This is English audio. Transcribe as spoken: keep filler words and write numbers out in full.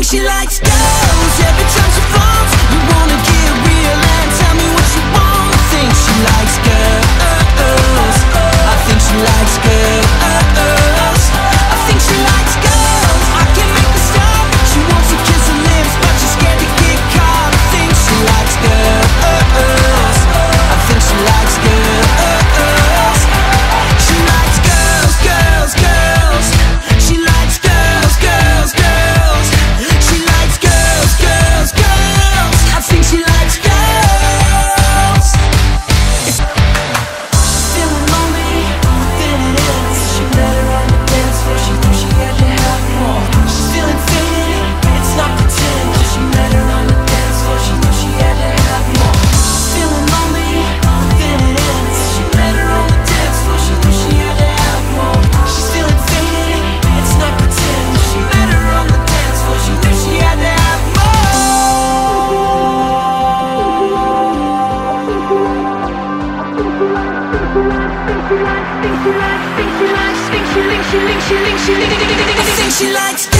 think she likes girls. Every time she falls, you wanna get real and tell me what you want. I think she likes girls. I think she likes girls. I think she likes girls. I can make her stop. She wants to kiss her lips, but she's scared to get caught. I think she likes girls. I think she likes girls. She likes girls, girls, girls. She likes girls, girls, girls. She likes girls, girls, girls. I think she likes girls. Feeling lonely, feeling ill. She met her on the dance floor. She knew she had to have more. She's feeling faded, it's not pretend. She met her on the dance floor. She knew she had to have more. Feeling lonely, feeling ill. She met her on the dance floor. She knew she had to have more. She's feeling faded, it's not pretend. She met her on the dance floor. She knew she had to have more. I think she likes